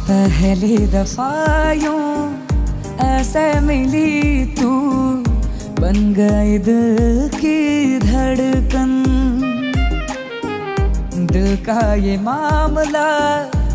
पहली दफा यूं ऐसे मिली तू, बन गई दिल की धड़कन। दिल का ये मामला